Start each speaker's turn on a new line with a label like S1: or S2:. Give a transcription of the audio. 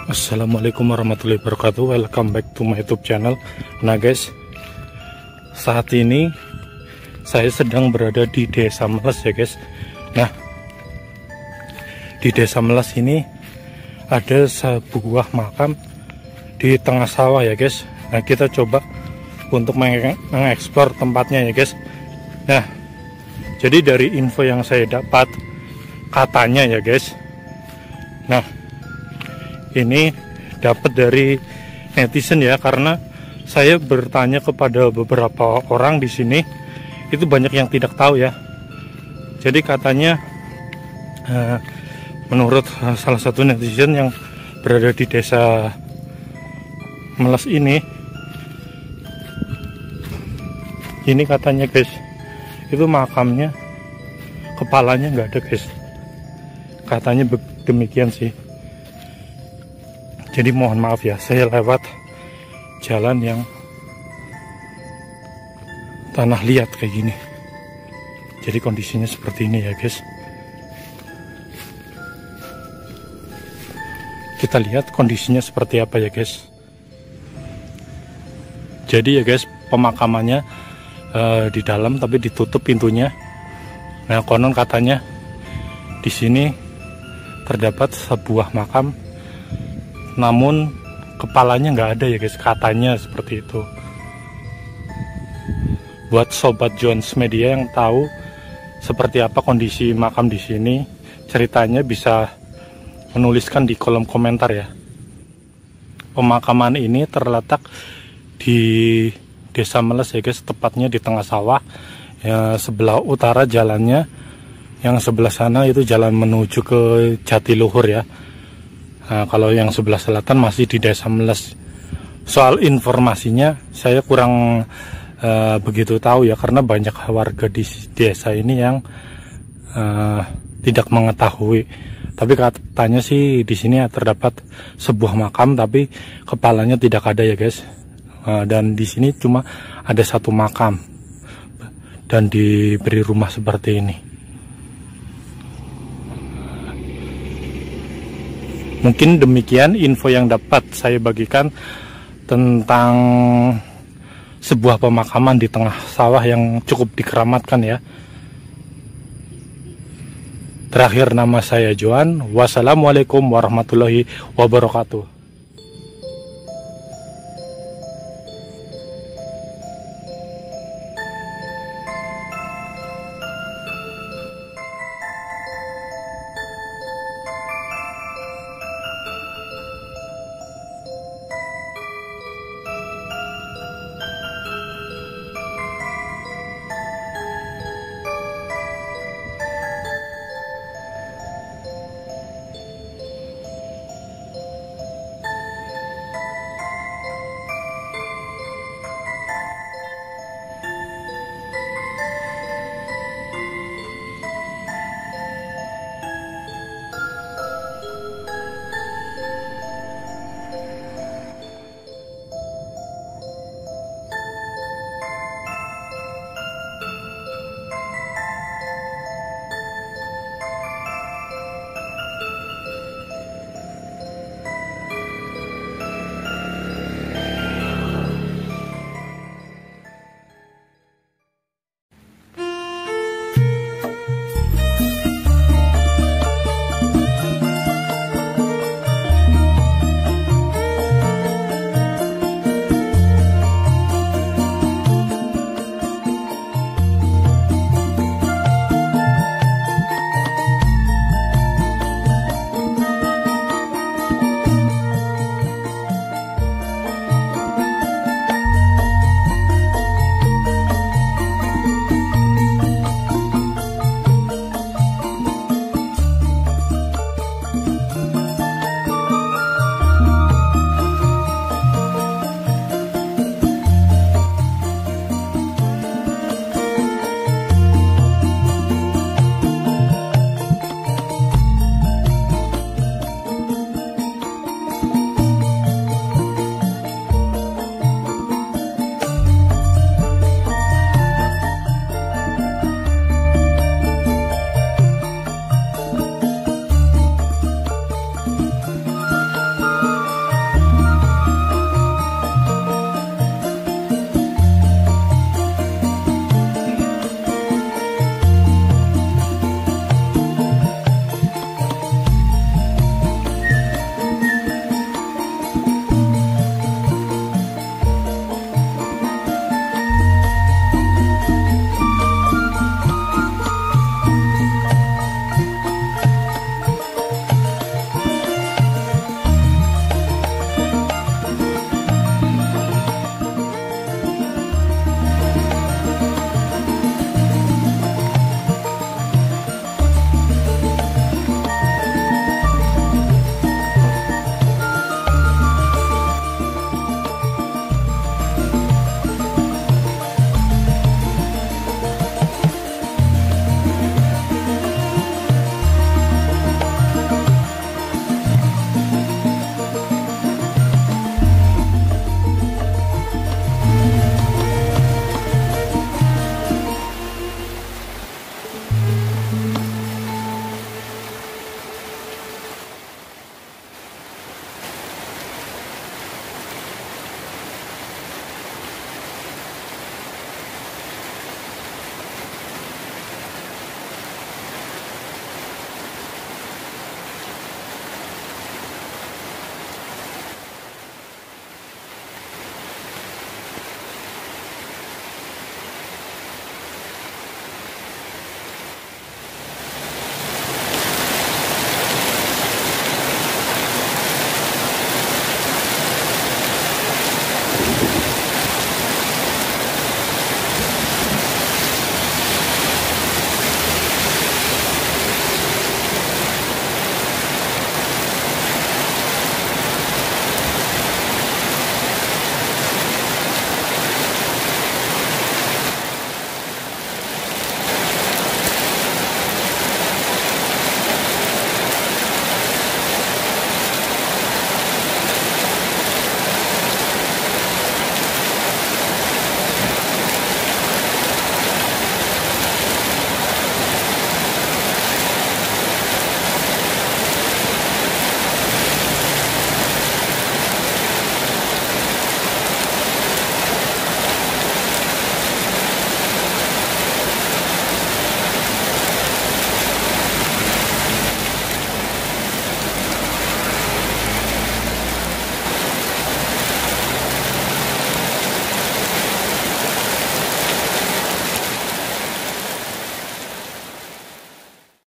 S1: Assalamualaikum warahmatullahi wabarakatuh. Welcome back to my YouTube channel. Nah guys, saat ini saya sedang berada di Desa Meles ya guys. Nah, di Desa Meles ini ada sebuah makam di tengah sawah ya guys. Nah, kita coba untuk mengeksplor tempatnya ya guys. Nah, jadi dari info yang saya dapat, katanya ya guys, nah ini dapat dari netizen ya, karena saya bertanya kepada beberapa orang di sini, itu banyak yang tidak tahu ya. Jadi katanya menurut salah satu netizen yang berada di Desa Meles ini katanya guys, itu makamnya kepalanya nggak ada guys, katanya demikian sih. Jadi mohon maaf ya, saya lewat jalan yang tanah liat kayak gini. Jadi kondisinya seperti ini ya guys. Kita lihat kondisinya seperti apa ya guys. Jadi ya guys, pemakamannya di dalam tapi ditutup pintunya. Nah, konon katanya di sini terdapat sebuah makam, namun kepalanya nggak ada ya guys, katanya seperti itu. Buat sobat Jones Media yang tahu seperti apa kondisi makam di sini, ceritanya bisa menuliskan di kolom komentar ya. Pemakaman ini terletak di Desa Meles ya guys, tepatnya di tengah sawah ya, sebelah utara jalannya, yang sebelah sana itu jalan menuju ke Jatiluhur ya. Nah, kalau yang sebelah selatan masih di Desa Meles. Soal informasinya saya kurang begitu tahu ya, karena banyak warga di desa ini yang tidak mengetahui. Tapi katanya sih di sini terdapat sebuah makam tapi kepalanya tidak ada ya guys. Dan di sini cuma ada satu makam dan diberi rumah seperti ini. Mungkin demikian info yang dapat saya bagikan tentang sebuah pemakaman di tengah sawah yang cukup dikeramatkan ya. Terakhir, nama saya Joan. Wassalamualaikum warahmatullahi wabarakatuh.